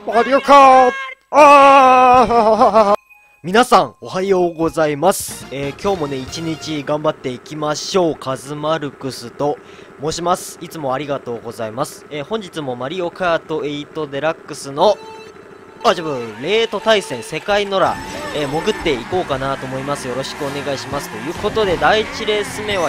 マリオカート皆さん、おはようございます。今日もね、一日頑張っていきましょう。カズマルクスと申します。いつもありがとうございます。本日もマリオカート8デラックスのレート対戦世界ノラ、潜っていこうかなと思います。よろしくお願いします。ということで、第1レース目は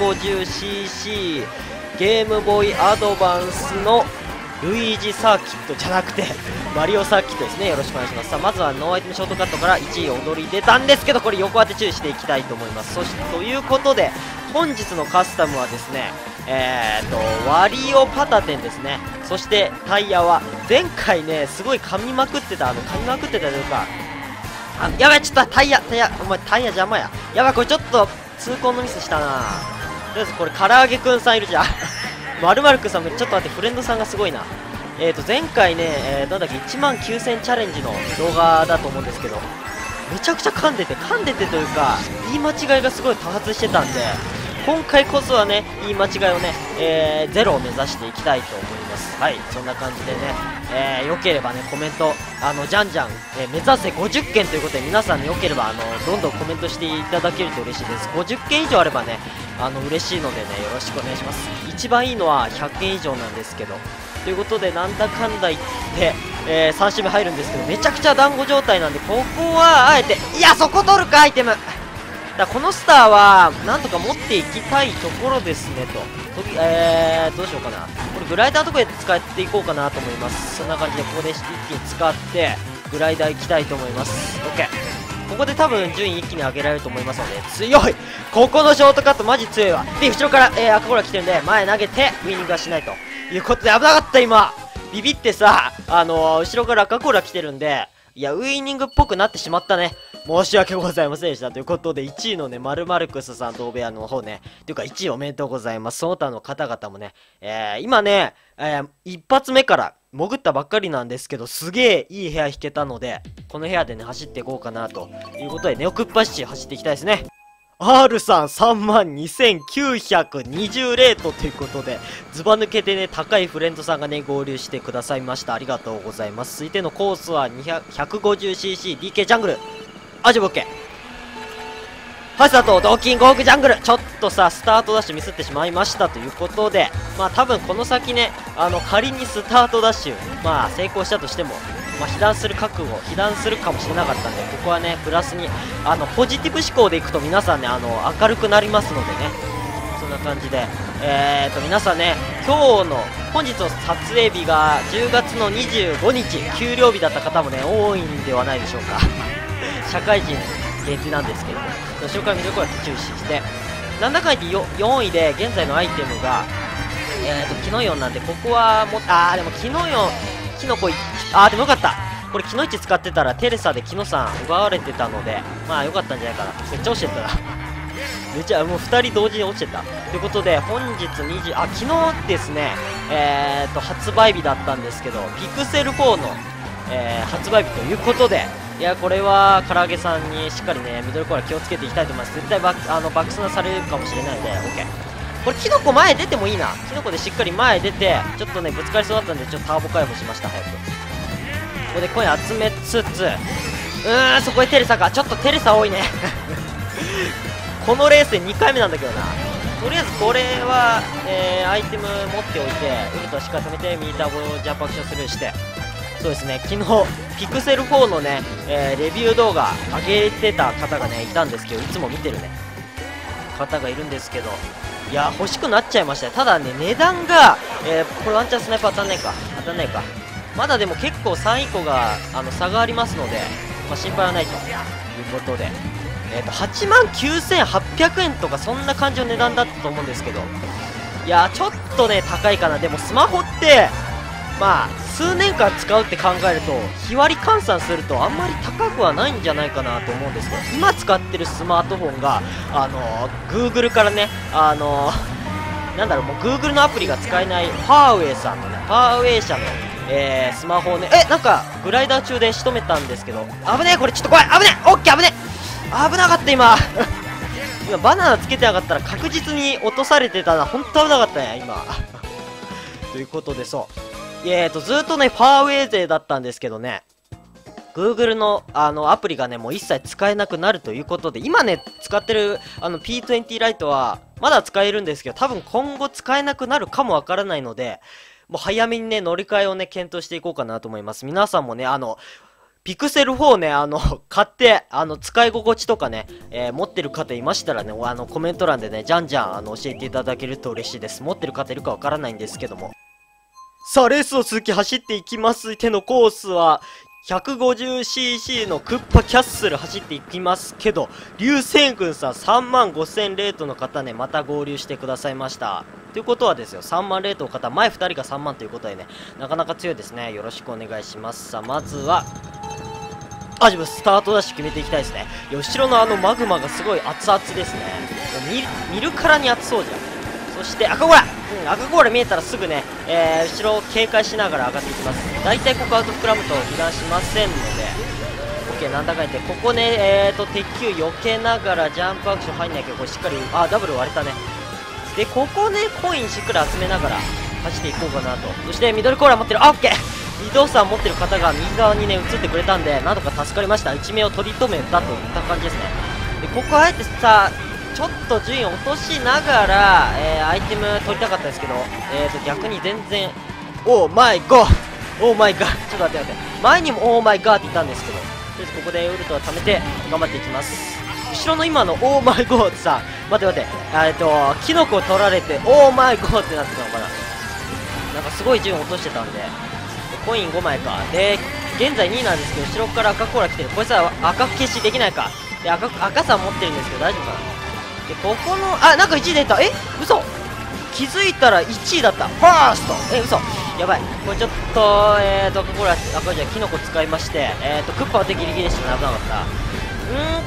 150cc ゲームボーイアドバンスのルイージサーキットじゃなくてマリオサーキットですね。よろしくお願いします。さあ、まずはノーアイテムショートカットから1位踊り出たんですけど、これ横当て注意していきたいと思います。そしてということで、本日のカスタムはですね、ワリオパタテンですね。そしてタイヤは前回ね、すごい噛みまくってたというか、やばい、ちょっとタイヤお前タイヤ邪魔や。やばい、これちょっと痛恨のミスしたな。とりあえずこれ唐揚げくんさんいるじゃんまるまるくんさんもちょっと待って、フレンドさんがすごいな。前回ね、なんだっけ、19000チャレンジの動画だと思うんですけど、めちゃくちゃ噛んでてというか、言い間違いがすごい多発してたんで、今回こそはね、言い間違いをね、ゼロを目指していきたいと思います。はい、そんな感じでね、良ければね、コメント、じゃんじゃん、目指せ50件ということで、皆さんね、良ければ、どんどんコメントしていただけると嬉しいです。50件以上あればね、嬉しいのでね、よろしくお願いします。一番いいのは100件以上なんですけど、ということで、なんだかんだ言って、3周目入るんですけど、めちゃくちゃ団子状態なんで、ここは、あえて、いや、そこ取るか、アイテムだこのスターは、なんとか持っていきたいところですね、と。どうしようかな。これ、グライダーのところで使っていこうかなと思います。そんな感じで、ここで一気に使って、グライダー行きたいと思います。OK。ここで多分、順位一気に上げられると思いますので、強いここのショートカット、マジ強いわ。で、後ろから、赤コーラ来てるんで、前投げて、ウィニングはしないということで、危なかった、今。ビビってさ、後ろから赤コーラ来てるんで、いや、ウィニングっぽくなってしまったね。申し訳ございませんでした。ということで、1位のね、マルマルクスさん同部屋の方ね、というか1位おめでとうございます。その他の方々もね、今ね、一発目から潜ったばっかりなんですけど、すげえいい部屋引けたので、この部屋でね、走っていこうかなということで、ネオクッパシチ走っていきたいですね。R さん32,920レートということで、ずば抜けてね、高いフレンドさんがね、合流してくださいました。ありがとうございます。続いてのコースは 150cc DK ジャングル。オッケー。はい、スタート、ドーキングオークジャングル。ちょっとさ、スタートダッシュミスってしまいましたということで、まあ多分この先ね、仮にスタートダッシュ、まあ成功したとしても、まあ被弾するかもしれなかったんで、ここはね、プラスに、ポジティブ思考でいくと皆さんね、明るくなりますのでね、そんな感じで、皆さんね、本日の撮影日が10月の25日、給料日だった方もね、多いんではないでしょうか。社会人限定なんですけども、後ろから見るところは注視して、なんだかんだ4位で、現在のアイテムが、キノヨンなんで、ここはでもキノヨン、キノコ、でもよかった。これ、キノイチ使ってたら、テレサでキノさん奪われてたので、まあ、よかったんじゃないかな。めっちゃ落ちてったな。めっちゃ、もう2人同時に落ちてた。ということで、本日昨日ですね、発売日だったんですけど、ピクセル4の、発売日ということで、いや、これは唐揚げさんにしっかりね、ミドルコーラ気をつけていきたいと思います。絶対爆スされるかもしれないので、OK。これ、キノコ前出てもいいな。キノコでしっかり前出て、ちょっとね、ぶつかりそうだったんで、ちょっとターボ解放しました、早く。ここでコイン集めつつ、そこへテレサか。ちょっとテレサ多いね。このレースで2回目なんだけどな。とりあえずこれは、アイテム持っておいて、ウルトラしっかり止めて、ミーターボジャンプアクションスルーして、そうですね、昨日、ピクセル4のね、レビュー動画上げてた方がね、いたんですけど、いつも見てるね、方がいるんですけど、いや、欲しくなっちゃいましたね。ただね、値段が、これワンチャンスナイパー当たんないか。まだでも結構3位以降が、差がありますので、まあ、心配はないということで、89,800円とかそんな感じの値段だったと思うんですけど、いやー、ちょっとね、高いかな。でもスマホって、まあ、数年間使うって考えると、日割り換算するとあんまり高くはないんじゃないかなと思うんですけど、今使ってるスマートフォンが、Google からね、なんだろう、もう Google のアプリが使えないファーウェイさんのね、ファーウェイ社の、スマホをね、なんか、グライダー中で仕留めたんですけど、危ねえ、これちょっと怖い、危ねえ、オッケー、危ねえ、危なかった、今。今、バナナつけてなかったら確実に落とされてたな、ほんと危なかったね、今。ということで、そう。 ずっとね、ファーウェイ勢だったんですけどね、Google のアプリがね、もう一切使えなくなるということで、今ね、使ってるP20 ライトは、まだ使えるんですけど、多分今後使えなくなるかもわからないので、もう早めにね、乗り換えをね、検討していこうかなと思います。皆さんもね、ピクセル4ね、買って、使い心地とかね、持ってる方いましたらね、コメント欄でね、じゃんじゃん、教えていただけると嬉しいです。持ってる方いるかわからないんですけども。さあ、レースを続き走っていきます。手のコースは、150cc のクッパキャッスル走っていきますけど、流星群さん3万5000レートの方ね、また合流してくださいました。ということはですよ、3万レートの方、前2人が3万ということでね、なかなか強いですね。よろしくお願いします。さあ、まずは、自分スタートダッシュ決めていきたいですね。後ろのマグマがすごい熱々ですね。見るからに熱そうじゃん。そして赤ゴーラ、赤ゴーラ見えたらすぐね、後ろを警戒しながら上がっていきます。大体ここアウト膨らむと油断しませんので、OK、なんだかんだ言って、ここね、鉄球避けながらジャンプアクション入んなきゃ、これしっかり、ダブル割れたね。で、ここね、コインしっかり集めながら走っていこうかなと。そして、ミドルコーラ持ってる、OK、移動差を持ってる方が右側にね、移ってくれたんで、なんとか助かりました。一命を取り留めたといった感じですね。で、ここあえてさ、ちょっと順位を落としながら、アイテム取りたかったですけど、逆に全然、オーマイゴー、オーマイガー、ちょっと待って待って、前にもオーマイガーって言ったんですけど、とりあえずここでウルトは貯めて頑張っていきます。後ろの今のオーマイゴーってさ、待って待って、キノコ取られてオーマイゴーってなってたのかな。なんかすごい順位落としてたんで、コイン5枚か。で、現在2位なんですけど、後ろから赤コーラ来てる。これさ、赤消しできないか。で、赤さ持ってるんですけど、大丈夫かな。で、ここの、なんか1位出た。嘘、気づいたら1位だった。ファースト、嘘、やばい。これちょっと、赤コーラ、赤じゃキノコ使いまして、クッパは手ギリギリでしたね。危なかった。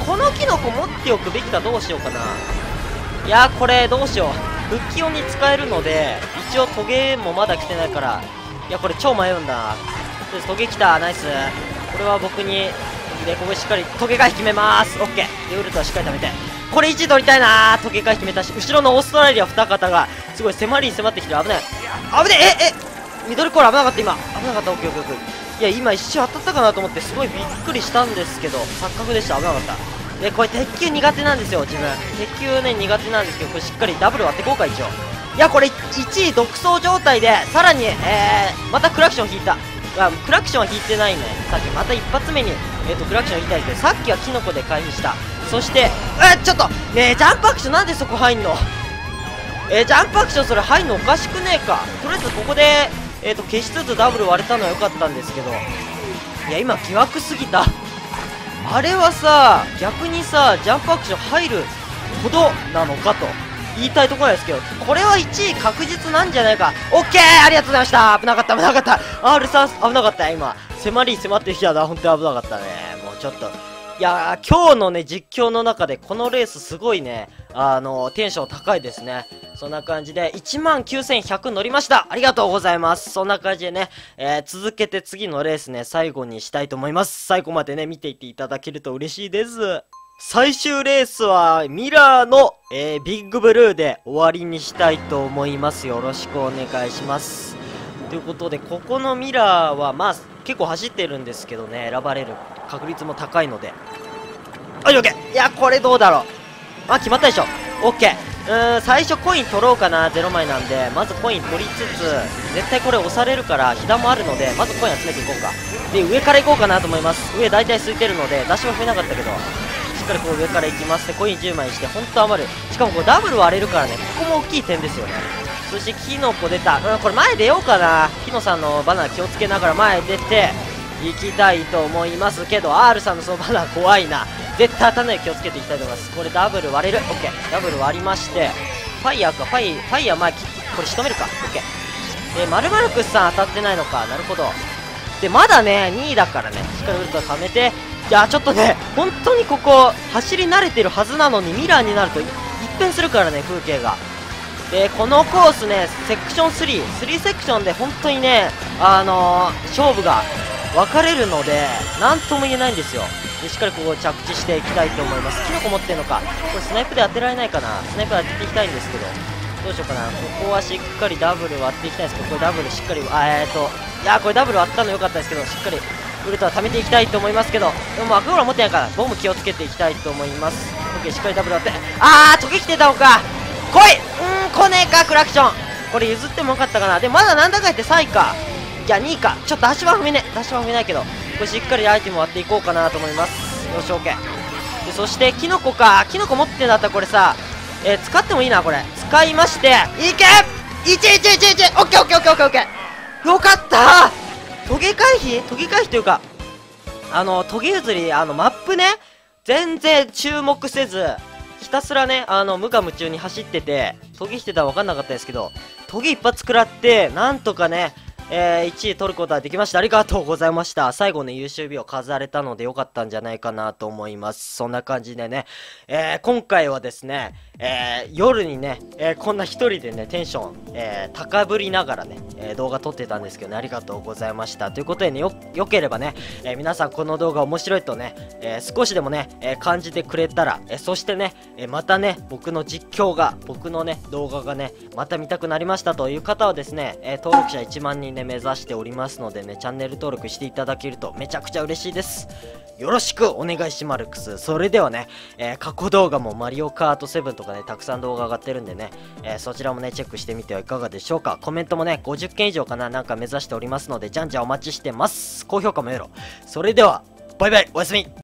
このキノコ持っておくべきか、どうしようかな。いやー、これどうしよう。復帰音に使えるので、一応トゲもまだ来てないから、いや、これ超迷うんだな。とりあえずトゲ来た、ナイス。これは僕に、で、ここしっかりトゲ回避決めまーす。オッケー。で、ウルトはしっかり貯めて。これ1位取りたいなー。トゲ回避決めたし、後ろのオーストラリア2方が、すごい迫りに迫ってきてる。危ない。危ねえ、ミドルコーラ危なかった、今。危なかった、オッケーオッケーオッケー。いや、今一瞬当たったかなと思って、すごいびっくりしたんですけど、錯覚でした。危なかった。で、これ鉄球苦手なんですよ、自分。鉄球ね、苦手なんですけど、これしっかりダブル割っていこうか、一応。いや、これ1位独走状態で、さらに、またクラクション引いた。クラクションは引いてないね。さっきまた一発目に、クラクション引いたんですけど、さっきはキノコで回避した。そして、ちょっと、ねえ、ジャンプアクションなんでそこ入んの？ジャンプアクションそれ入んのおかしくねえか。とりあえずここで、消しつつダブル割れたのは良かったんですけど、いや、今疑惑すぎた。あれはさ、逆にさ、ジャンプアクション入るほどなのかと言いたいところなんですけど、これは1位確実なんじゃないか。オッケー、ありがとうございました。危なかった、危なかった。R さん、危なかった今。迫ってきたな、本当に危なかったね。もうちょっと。いやー、今日のね、実況の中で、このレースすごいね、テンション高いですね。そんな感じで、19100乗りました。ありがとうございます。そんな感じでね、続けて次のレースね、最後にしたいと思います。最後までね、見ていっていただけると嬉しいです。最終レースは、ミラーの、ビッグブルーで終わりにしたいと思います。よろしくお願いします。ということで、ここのミラーは、まあ、結構走ってるんですけどね、選ばれる確率も高いので。オッケー。いや、これどうだろう。決まったでしょ。オッケー。最初コイン取ろうかな。0枚なんで、まずコイン取りつつ、絶対これ押されるから、火弾もあるので、まずコイン集めていこうか。で、上から行こうかなと思います。上大体空いてるので、ダッシュも増えなかったけど、しっかりこう上から行きます。で、コイン10枚にして、ほんと余る。しかもこれダブル割れるからね、ここも大きい点ですよね。そしてキノコ出た。これ前出ようかな。キノさんのバナナ気をつけながら前出て行きたいと思いますけど、 R さんのそのバナナ怖いな。絶対当たんないように気をつけていきたいと思います。これダブル割れる。 OK、 ダブル割りまして、ファイヤーか、ファイヤー前これ仕留めるか。 OK で、マルマルクスさん当たってないのか。なるほど。で、まだね2位だからね、しっかりウルト貯めて。いや、ちょっとね、本当にここ走り慣れてるはずなのに、ミラーになると一変するからね、風景が。で、このコースね、セクション3セクションで本当にね、勝負が分かれるので、なんとも言えないんですよ。で、しっかりここ着地していきたいと思います。キノコ持ってんのか。これスナイプで当てられないかな。スナイプで当てていきたいんですけど。 どうしようかな。ここはしっかりダブル割っていきたいですけど、これダブルしっかり、いやー、これダブル割ったの良かったですけど、しっかりウルトラ貯めていきたいと思いますけど、でもアクローラ持ってないから、ボム気をつけていきたいと思います。オッケー、しっかりダブル割って、トゲ来てたのか。来い。来ねえか、クラクション。これ譲ってもよかったかな。でもまだなんだか言って3位か。いや、2位か。ちょっと足は踏めねえ。足は踏めないけど、これしっかりアイテム割っていこうかなと思います。よし、オッケー。で、そして、キノコか。キノコ持ってんだったらこれさ、使ってもいいな、これ。使いまして、いけ !1111! オッケーオッケーオッケーオッケーオッケー。よかったー。トゲ回避というか、トゲ譲り、マップね、全然注目せず、ひたすらね、無我夢中に走ってて、トゲしてたら分かんなかったですけど、トゲ一発食らって、なんとかね、1位取ることができました。ありがとうございました。最後ね、優秀日を飾れたのでよかったんじゃないかなと思います。そんな感じでね、今回はですね、夜にね、こんな一人でね、テンション、高ぶりながらね、動画撮ってたんですけどね、ありがとうございました。ということでね、よければね、皆さんこの動画面白いとね、少しでもね、感じてくれたら、そしてね、またね、僕のね、動画がね、また見たくなりましたという方はですね、登録者1万人ね、目指しておりますのでね、チャンネル登録していただけるとめちゃくちゃ嬉しいです。よろしくお願いしマルクス。それではね、過去動画もマリオカート7とかね、たくさん動画上がってるんでね、そちらもね、チェックしてみてはいかがでしょうか。コメントもね、50件以上かな、なんか目指しておりますので、じゃんじゃんお待ちしてます。高評価もよろ。それでは、バイバイ、おやすみ。